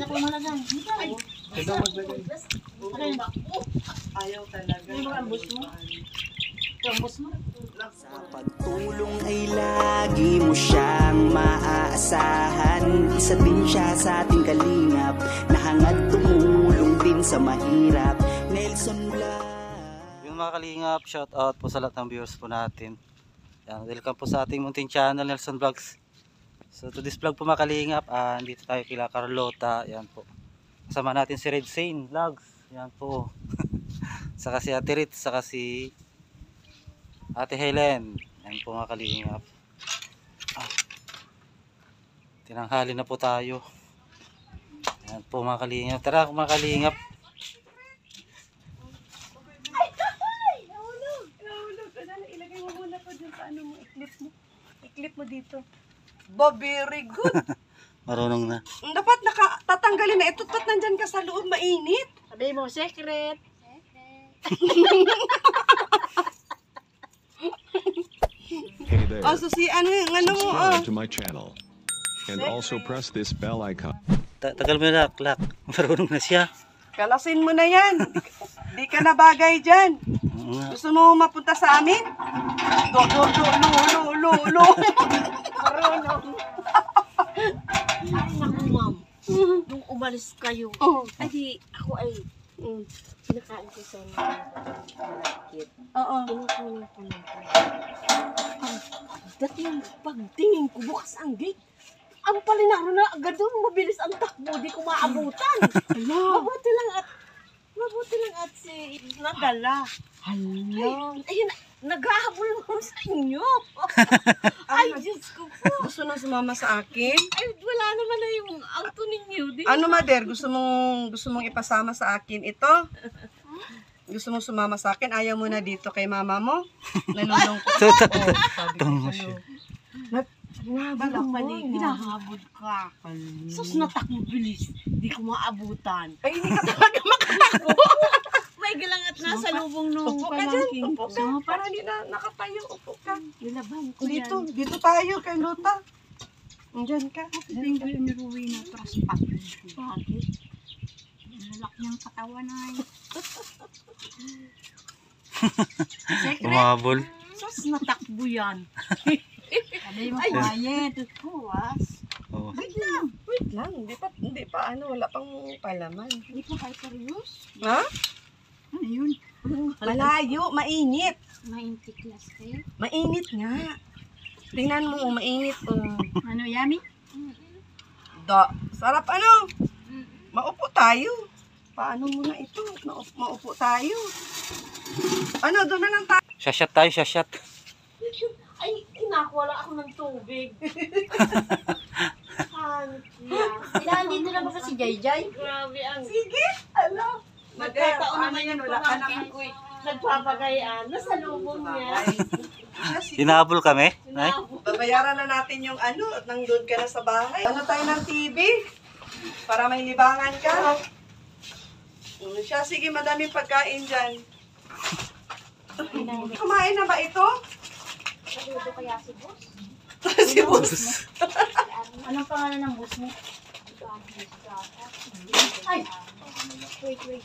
na ko muna dyan. Ikaw maglagay. Ayaw talaga. Ano ba ang bus mo? Ang bus mo? Sa pagtulong ay lagi mo siyang maaasahan. Isa din siya sa ating kalingap, nahangad tumulong din sa mahirap. Nelson Vlog. Yung mga kalingap, shout out po sa lahat ng viewers po natin. Yan, welcome po sa ating munting channel, Nelson Vlogs. So to this vlog po mga kalingap, dito tayo kila Carlota. Yan po. Kasama natin si Red Zane Vlogs. Yan po. Saka si Ate Ritz, saka si Ate Helen. Yan po mga kalingap. Tinanghali na po tayo. Yan po mga kalingap. Tara mga kalingap. Ilagay mo muna ko dun sa ano mo, i-clip mo. I-clip mo dito. Ba, very good. Marunong na. Dapat tatanggalin na ito. Ba't nandyan ka sa loob, mainit? Sabi mo, secret. Hey there, Oh, so si ano yung ano mo, subscribe to my channel. And also press this bell icon. Tagal mo na, Klak. Marunong na siya. Kalasin mo na yan. Di ka na bagay dyan. Gusto mo mapunta sa amin? Lo. Marunong. Ay, naku, ma'am. Nung umalis kayo, ay di, ako ay, pinakain ko sa malakit. Oo. Pinukunin ko lang po. Dati yung pagtingin ko, bukas ang gate. Ang palinaro na agad doon, mabilis ang takbo, di ko maabutan. Mabuti lang at si nadala. Hala. Ayun, naghahabol mo sa inyo. Ay, Diyos ko po. Gusto nang sumama sa akin? Ay, wala naman na yung auto ninyo. Di Ano, Mader? Gusto mong ipasama sa akin ito? Gusto mong sumama sa akin? Ayaw mo na dito kay mama mo? Nalulungkot. Tungo siya. Walang mali. Hinahabol ka. Sus, natakbo bilis. Di ko maabutan. Ay, hindi ka talaga makatakbo. May galangat na sa lubong nung Upo ka dyan. Upo ka. Para hindi na nakatayo. Upo ka. Nilaban ko Dito tayo kay Lota. Diyan ka. Hindi ko yung niruwi na traspak. Bakit? Lalak niyang katawan ay. Umabol. Sus, natakbo yan. Sabi mo quiet. Kuwas. Oh. Wait lang. Hindi pa ano. Wala pang palaman. Hindi ko kayo serious. Ha? Ano yun? Malayo. Mainit. Mainti class kayo. Mainit nga. Tingnan mo. Mainit. Ano, yummy? Sarap ano. Maupo tayo. Paano muna ito? Maupo tayo. Ano, doon na lang tayo. Shashot tayo, shashot. Ay, kinakuha lang ako ng tubig. Ilan dito na ba kasi Jayjay? Grabe ang... Sige. Alam. Nagkataon Paano naman yan? yung Wala ka pamangkin naman. ko eh. Nagpapagayaan. Nasa lubong niya. Hinabol kami? Nay? Babayaran na natin yung ano at nandun ka na sa bahay. Ano tayo ng TV? Para may libangan ka. Siya, sige, madaming pagkain dyan. Kumain na ba ito? Saludo kaya si boss? Si boss. Anong pangalan ng boss mo? Ay! Wait.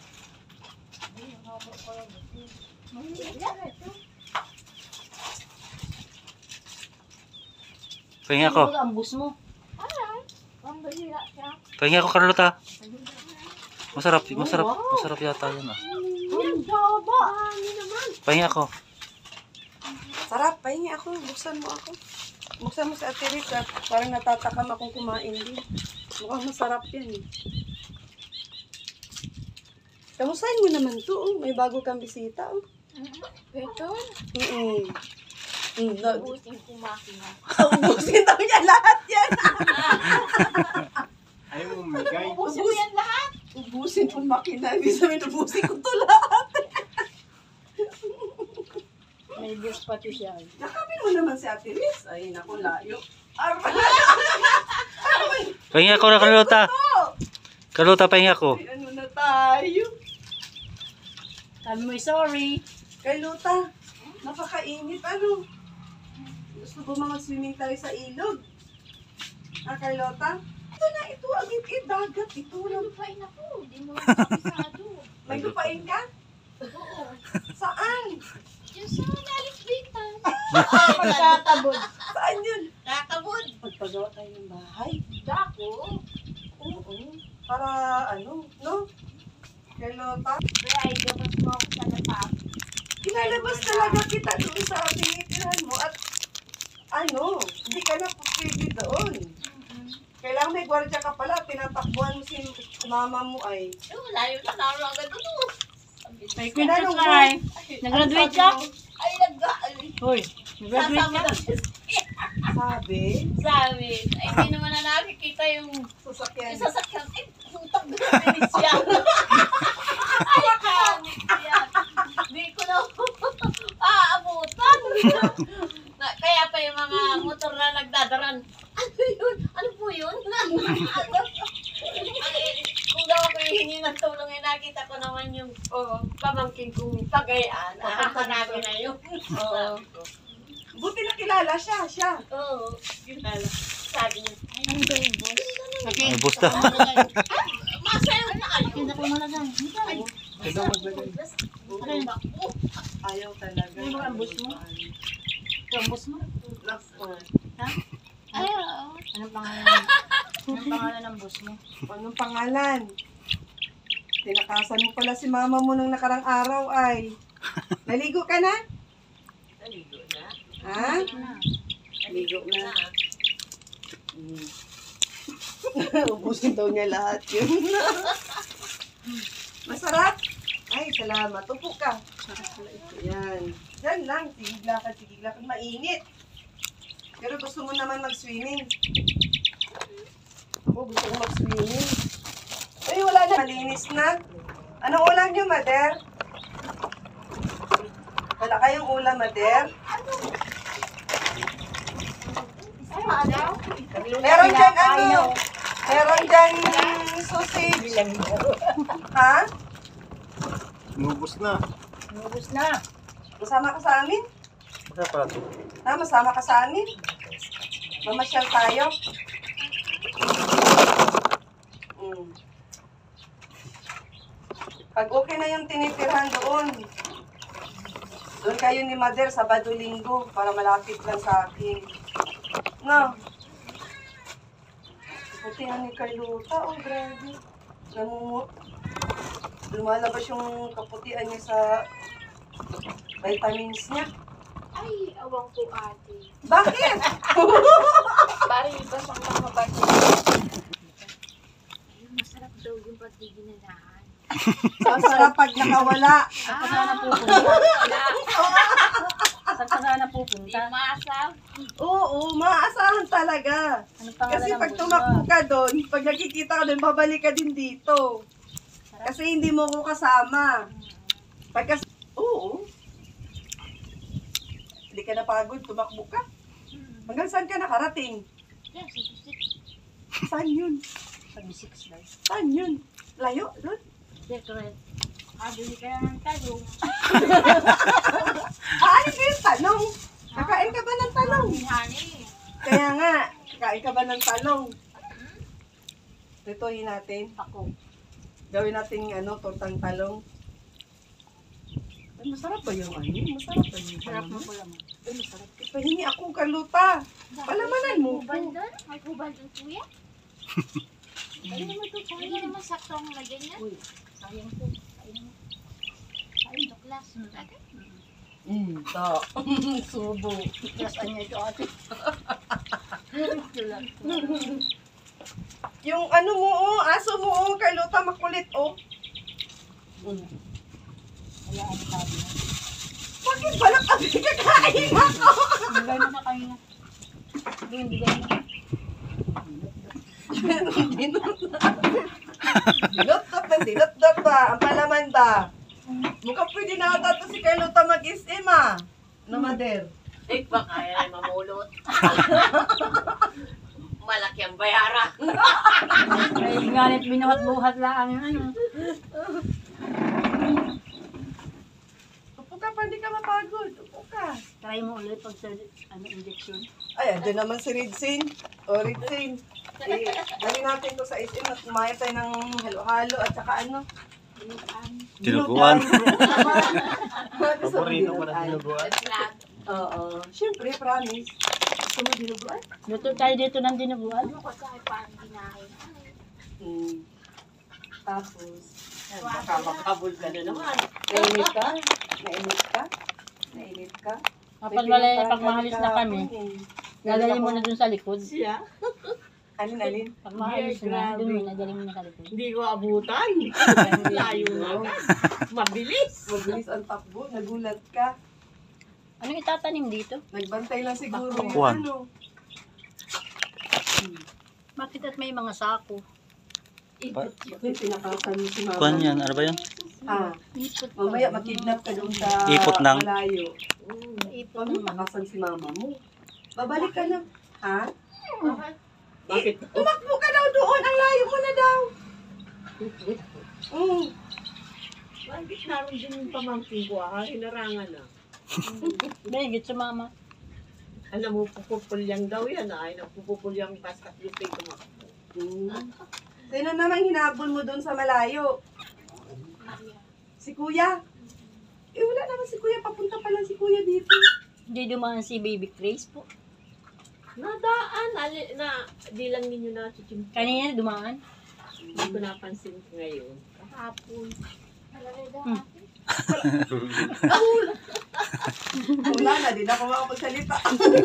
Pahinga ko. Ano ang boss mo? Pahinga ko, Carlota. Masarap yata yan ah. Pahinga ko. Sarap, pahingi ako. Buksan mo ako. Buksan mo si Ate Rita. Parang natatakam akong kumain din. Mukhang masarap yan eh. Kamustahin mo naman to. Oh. May bago kang bisita. Oh. Ito? Ubusin ko makina. Ubusin daw niya lahat yan. Ayaw mo migay. Ubusin mo yan lahat? Ubusin kong makina. Ibig sabihin, ubusin ko to lahat. May boss pati siya. Nakapin mo naman si Ate Liz. Ay, naku, layo. Pahinga ko na, Carlota. Carlota, pahinga ko. Ay, ano na tayo? Sabi mo sorry. Kay Lota, napakainit. Ano? Gusto ko mag-swimming tayo sa ilog. Kay Lota? Ito na, ito ang dagat. Ito lang. Lupain ako. Hindi mo lang kabisado. May lupain ka? Oo. Saan? Yung sa Lalisbitan. Pagkatabod. Saan yun? Kakabod. Magpagawa tayo ng bahay. Dako. Oo. Para ano, no? Carlota? Kaya ay gabas mo ako sa lapap. Ilalabas talaga kita doon sa tinitirahan mo at ano, hindi ka na pwede doon. Kailangan may gwardiya ka pala, tinatakbuhan mo si mama mo ay. Layo na laro agad doon. May Pinanong mo. Nag-graduate ka? Ay, nag-graduate Hoy, nag-graduate ka? Sabi, Sabi, ay hindi naman na nakikita yung sasakyan. sasakyan. Eh, putang gano'n siya. Ay, kanik yan. Di ko na aabutan. Kaya pa yung mga motor na nagdadaran. Ano yun? Ano po yun? Kung daw ako hihingi ng tulong, eh, nakita ko naman yung pamangkin kong pagayaan. Hanapin na yun. Oo. Buti na kilala siya. Oo, yun pala. Sabi niya, ay, ano ba yung boss? May busta. Masayaw na kayo. Hindi ko malagan. Ay, Ayaw talaga. Ano ba ang bus mo? Ito ang boss mo? Nako. ay, Anong pangalan? Anong pangalan ng boss mo? Anong pangalan? Tinakasan mo pala si mama mo nung nakarang araw ay. Naligo ka na? naligo na. Ha? Naligo na. Ubusin daw niya lahat yun. Masarap? Ay, salamat. Upo ka. Yan. Yan lang. Sigig lakad. Mainit. Pero gusto mo naman mag-swimming. Ako gusto ko mag-swimming. Ay, wala na. Malinis na. Anong ulam niyo, Mader? Wala kayong ulam, Mader? Meron dyan ano? Meron dyan sausage. Ha? Nubos na. Ubus na. Masama ka sa amin? Masarap pala ito. Ha? Masama ka sa amin? Mamasyal tayo? Pag okay na yung tinitirhan doon kayo ni Mother Sabado-Linggo para malapit lang sa akin. No? Putihan ni Carlota, oh grabe. Lumalabas yung kaputian niya sa vitamins niya. Ay, awang ko ate. Bakit? Parang iba sa mga bati. Ay, masarap daw yung pagdiginanahan. Masarap pag nakawala. Saan ka sana pupunta? Saan ka sana Di pupunta? maasap. Oo, maaasahan talaga. Anong pangalan Kasi ng pag boss tumakbo mo? ka doon, pag nakikita ka doon, babalik ka din dito. Kasi hindi mo ko kasama. Pagkas... Oo. Hindi ka napagod, tumakbo ka. Hanggang saan ka nakarating? Yes, Saan yun? Pag-6 daw. Saan yun? Layo? Doon? Secret. Bili ka ng talong. Ano ba yung talong? Kakain ka ba ng talong? honey. Kaya nga, kakain ka ba ng talong? Lutuin natin. Ako. Gawin natin tortang talong. Ay, masarap ba yung ano? Masarap ba yung Sarap talong? mo pala mo. Ay, masarap. Pahingi akong kaluta. Palamanan mo. Kubal doon? May kubal doon, kuya? Ay, naman ito. Ay, naman sakto ang lagyan niya. Uy, sayang po. Sayang. Ay, doklas. Ate? To. Subo. Saan niya ito ate? Yung ano mo, aso mo, kaluta, makulit, Kaya ano sabi niya? Bakit pala kami kakain ako? Bigay mo na kayo na. Bigay mo na. Dilot-dot ba? Ang palaman ba? Mukhang pwede na ata to si Carlota mag-ism, na Mader. Ay, baka yan ay mamulot. Malaki ang bayara. Ay, ngalit binuhat-buhat lang ang ano. Upo ka pa, hindi ka mapagod. Upo ka. Try mo ulit pag sa injection. Ay, andun naman si Ridsin. O, Ridsin. Dali natin to sa SM at kumain tayo ng halo-halo at saka ano? Dinuguan. Paborito ko na dinuguan. Oo. Siyempre, promise. Gusto mo dinuguan? Luto tayo dito ng dinuguan. Ano ko sa parang dinahin? Tapos, Baka makabul ka na naman. nainit ka? Nainit ka? Nainit ka? Kapag wala pag mahalis na kami, dadali mo na dun sa likod. Siya? Alin? Pag mahalis na, Grabe. dun mo na, dali mo na sa likod. Hindi ko abutan. Layo na. Mabilis. Mabilis ang takbo. Nagulat ka. Anong itatanim dito? Nagbantay lang siguro yung Bakwan. ano. Bakit at may mga sako? Yung pinakasan mo si mama. Kuan yan, ano ba yun? Ah, Ipot pa. mamaya makidnap ka doon sa Ipot ng? malayo. Ipot Mamaya naman. makasan si mama mo. Babalik ka na. Ha? Bakit? Tumakbo ka daw doon. Ang layo mo na daw. Bakit naroon din yung pamangkin ko? Inarangan na. Mahigit sa mama. Alam mo, pupupulyang daw yan. Ay, nagpupupulyang basta lupay tumakbo. Sino naman hinabol mo doon sa malayo? Si kuya? Wala naman si kuya. Papunta pa lang si kuya dito. Hindi dumaan si Baby Grace po. Nadaan. Di lang ninyo na chichim. Kanina dumaan. Hindi ko napansin ngayon. Kahapon. Wala na, di na ako makapagsalita.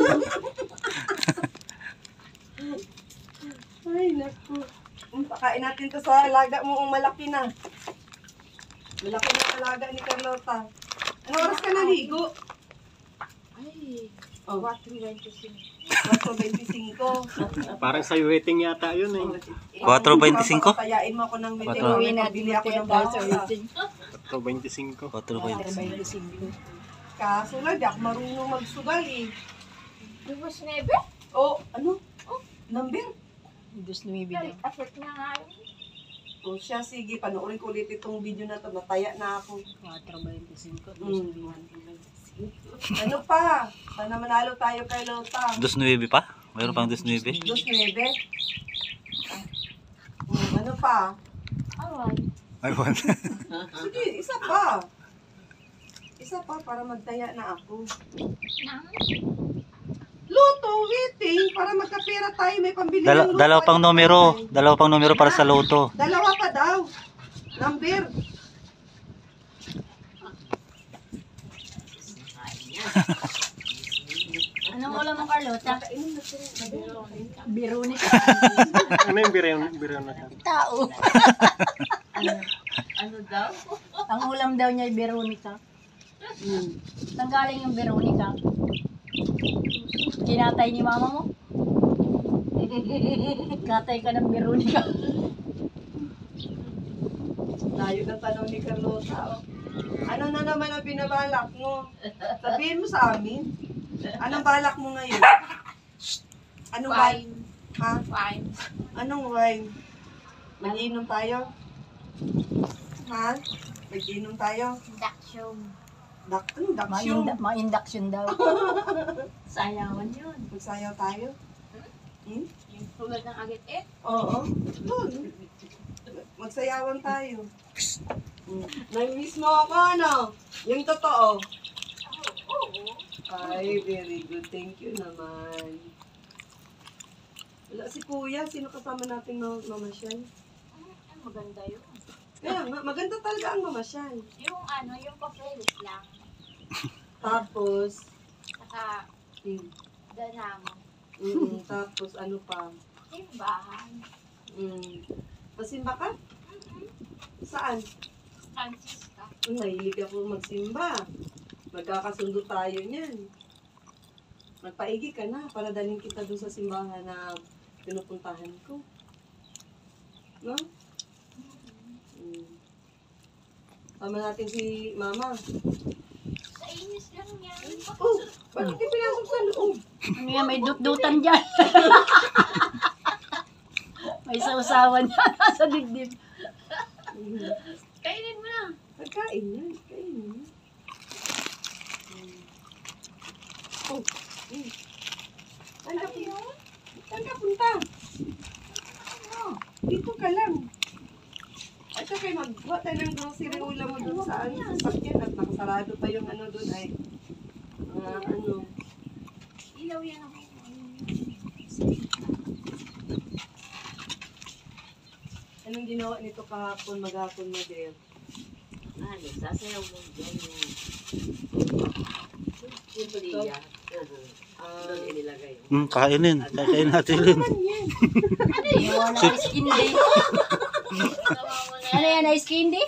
Ay, naku. Pakain natin to sa alaga mo ang malaki na. Malaki na alaga ni Carlota. Ano oras ka naligo? Ay, Oh, 4.25. 4:25. Parang sa waiting yata yun eh. 4:25? Papayain mo ako ng meeting. Quatro. Uwi natin bili ako ng baso. 25. 4.25. Kaso lang, di ako marunong magsugal eh. Dubos nebe? Oh, ano? Oh, number? Diyos lumibi daw. Effort na nga yun. O siya, sige, panoorin ko ulit itong video na to. Nataya na ako. 4.25. Ano pa? Sana manalo tayo kay Lota. 2.9 pa? Mayroon pang 2.9? 2.9. Ano pa? Alay. Ay, wala. Sige, isa pa. Isa pa para magtaya na ako. Luto, waiting. Para magkapera tayo. May pambili ng luto. Dalawa pang numero. Dalawa pang numero para sa loto. Dalawa pa daw. Number. Anong ulam mo, Carlota? Birunik. Ano yung birayon na yan? Tao. Ano daw? Ang ulam daw niya ay Veronica. Saan galing yung Veronica? Kinatay ni mama mo? Katay ka ng Veronica. Layo ng tanong ni Carlota. Oh. Ano na naman ang binabalak mo? Sabihin mo sa amin. Anong balak mo ngayon? Anong wine? Wine. Ha? Wine. Anong wine? Mag-inom tayo? Ha? Mag-inom tayo? Induction. Anong daksyon? Ma-induction daw. Sayawan yun. Magsayaw tayo? Hmm? Yung tulad ng agit-it. Oo. Doon. Magsayawan tayo. Nag-miss mo ako, ano? Yung totoo. Ay, very good. Thank you naman. Wala si Kuya. Sino kasama natin mamasyal? Ay, maganda yun. Kaya nga, maganda talaga ang mamasyal. Yung ano, yung pa-playlist lang. Tapos, Saka, danamo. tapos ano pa? Simbahan. Pasimba ka? Saan? Francisca. Nahilig ako magsimba. Magkakasundo tayo niyan. Magpaigi ka na para dalhin kita doon sa simbahan na pinupuntahan ko. No? Tama natin si Mama. Sa inis lang yan. Oh, bakit di pinasok sa loob? Ano yan, may dut-dutan dyan. May sausawan yan sa dibdib. Kainin mo na. Pagkain yan. Kain yan. Oh. Saan ka punta? Saan ka punta? Dito ka lang. At saka magbuha tayo ng grocery ulam mo doon sa ano, sa sakyan at nakasarado pa yung ano doon ay ano. Ilaw yan ako. Anong ginawa nito kahapon, maghapon mo, Del? Ano, sasayaw mo dyan yung... Yung tuliya. Doon inilagay. Kainin. Kakainin natin yun. Ano na ice candy? Ano yan, ice candy?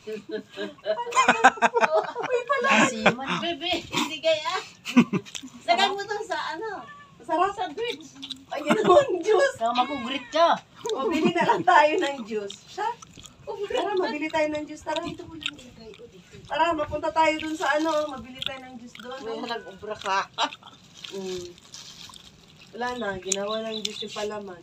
Uy pala. Bebe, hindi kaya. Sagay mo to sa ano? Sarap. Sa grits. Ay, ganoon, juice. Kaya makugrit ka. O, bili na lang tayo ng juice. Siya? Tara, mabili tayo ng juice. Tara, dito mo lang ilagay. Tara, mapunta tayo dun sa ano, mabili tayo ng juice doon. May nag-ubra ka. Wala na, ginawa ng juice yung palaman.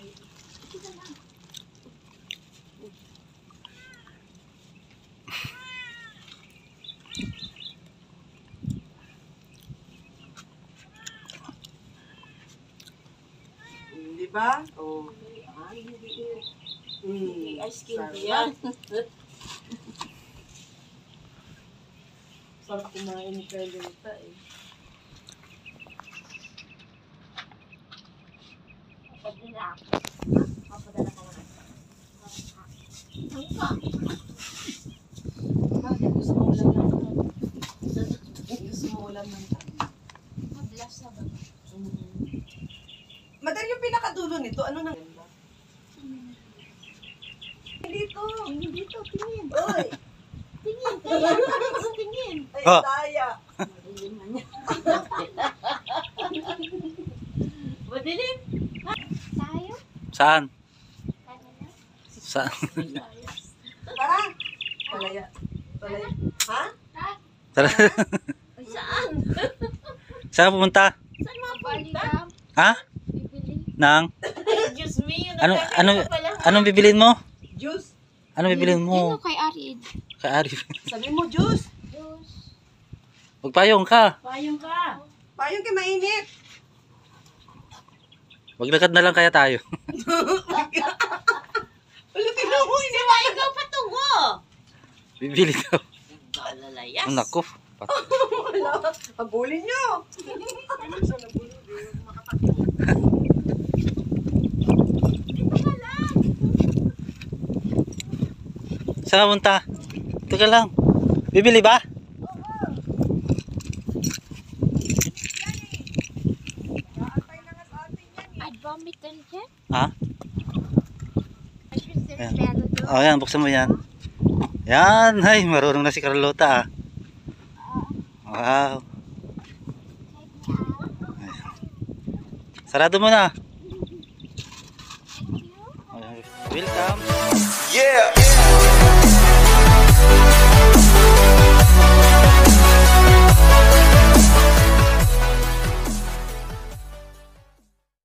Di ba? Oh. Ice candy yan. Sarap kumain ni Carlota eh. Bakit gusto mo ulam ng gusto mo ulam ng Madal yung pinakadulo nito, ano nang dito. Dito, tingin. Oy, Tingin. Kaya tingin. ay Ah. daya. Madilim. Tayo? Saan? Saan? Tara. Palaya. Palaya. Ha? Tara. Saan? Saan pumunta? Saan mapunta? Ha? Nang? Diyos me, yun. Anong bibilin mo? Juice. Anong bibilin mo? Kay Arid. Kay Arif. Sabi mo juice. Magpayong ka. Payong ka. Payong kay mainit. Maglakad na lang kaya tayo. Wala tinahoy. Di ba ikaw patungo? Bibili daw. Galalayas. Naku. Wala. Habulin nyo. Saan ka punta? Ito ka lang. Bibili ba? Ha? Ayan. Oh, yan. Buksan mo yan. Yan. Ay, marunong na si Carlota. Wow. Ayan. Sarado mo na. Welcome. Yeah.